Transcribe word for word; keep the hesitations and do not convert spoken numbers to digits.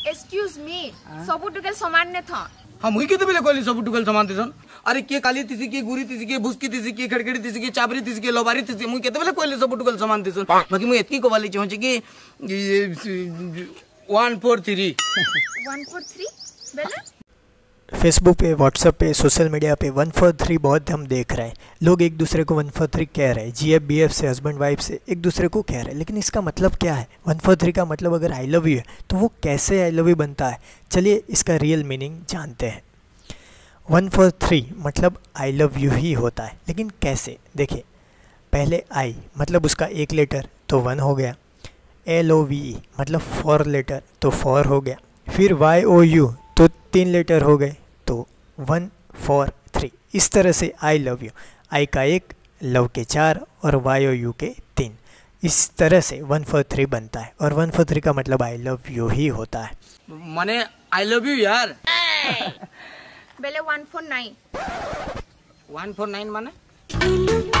Excuse me सब टुकेल समान ने था। हां मुई केते बेले कहली सब टुकेल समान दिसन। अरे के काली तिसी के गुरी तिसी के भुसकी तिसी के खड़खड़ी तिसी के चाबरी तिसी के लोबारी तिसी मुई केते बेले कहली सब टुकेल समान दिसन। बाकी मुई एतकी कोवाली चाहू छी कि one four three one four three बेले फेसबुक पे, व्हाट्सएप पे, सोशल मीडिया पे वन फोर थ्री बहुत हम देख रहे हैं। लोग एक दूसरे को वन फोर थ्री कह रहे हैं, जी एफ बी एफ से, हस्बैंड वाइफ से एक दूसरे को कह रहे हैं, लेकिन इसका मतलब क्या है? वन फोर थ्री का मतलब अगर आई लव यू है तो वो कैसे आई लव यू बनता है? चलिए इसका रियल मीनिंग जानते हैं। वन फोर थ्री मतलब आई लव यू ही होता है, लेकिन कैसे? देखिए, पहले आई मतलब उसका एक लेटर तो वन हो गया, एल ओ वी ई मतलब फोर लेटर तो फोर हो गया, फिर वाई ओ यू तो तीन लेटर हो गए तो वन फोर थ्री। इस तरह से आई लव यू, आई का एक, लव के चार और वाई ओ यू के तीन, इस तरह से वन फोर थ्री बनता है। और वन फोर थ्री का मतलब आई लव यू ही होता है। माने आई लव यू यार। बेले one four nine one four nine माने